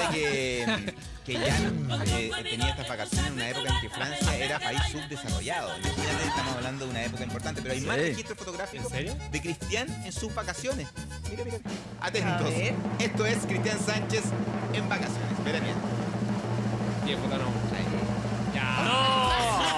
que Jan tenía estas vacaciones en una época en que Francia era país subdesarrollado. Imagínate, estamos hablando de una época importante, pero hay más registros fotográficos de Cristian en sus vacaciones. Mira, mira. Atentos. Esto es Cristian Sánchez en vacaciones. Veraniendo. Bien, foto no. Ya. ¡No!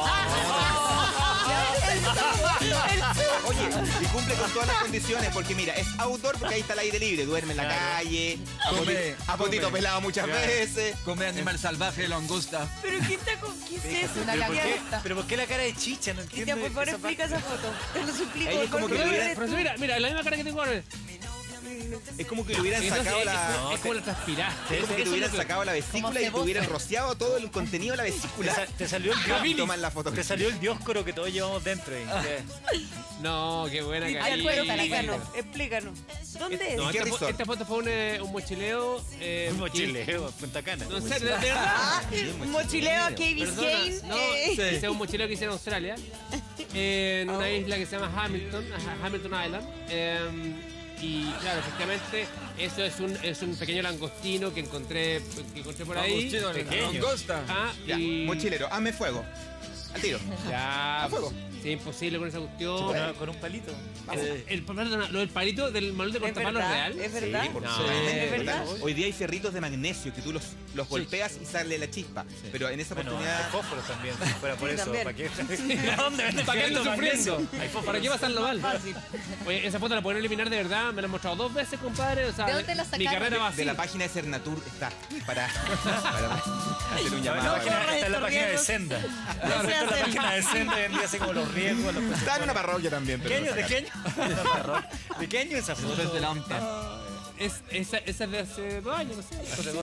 Oye, y cumple con todas las condiciones, porque mira, es outdoor porque ahí está el aire libre, duerme en la calle, a potito pelado muchas veces. Come animal salvaje, langosta. ¿Pero qué está con qué es eso? ¿Pero por qué? ¿Pero por qué la cara de chicha? No entiendo. Cristian, por favor, esa explica parte. esa foto. Te lo suplico. Ahí es como que le hubieran, Pero mira, la misma cara que tengo ahora. es como que le hubieran sacado la... Es como la transpiraste. Es como que te hubieran sacado la vesícula y te hubieran rociado todo el contenido de la vesícula. Te salió el Y toman la foto. Te salió el dioscoro que todos llevamos dentro. No, qué buena cara. Ay, pero explícanos. ¿Dónde es? No, qué resort? esta foto fue un mochileo. Un mochileo, Punta Cana. No sé, de verdad. Un mochileo a Key Biscayne. No, ese es un mochileo que hice en Australia. En una isla que se llama Hamilton Island. Y claro, efectivamente, eso es un pequeño langostino que encontré por ahí. Pequeño. Langosta. Ya, Y mochilero, hazme fuego. Al tiro. ya, A fuego. sí, imposible con esa cuestión. Con un palito. Lo del palito del manual de ¿Es cortapalos verdad? real. ¿Es verdad? Sí, por No, supuesto. ¿es verdad? Hoy día hay cerritos de magnesio que tú los golpeas y sale la chispa. Pero en esa Bueno, hay oportunidad... fósforos también. Si fuera por Sí, eso. también. ¿Para qué? ¿Dónde venden ¿Para qué ando sufriendo? Hay fósforos. ¿Para qué pasarlo mal? Fácil. Oye, esa foto la pueden eliminar de verdad. Me la han mostrado 2 veces, compadre. O sea, ¿De dónde la mi sacaron? carrera va así. De la página de Cernatur está para hacer un llamado. Está en la página de Senda. Está en la hace página de Senda vendía así como los riesgos. Está en una parroquia también. ¿De qué año? ¿De qué año esa foto? Desde la OMTA. Esa es de hace 2 años, no sé.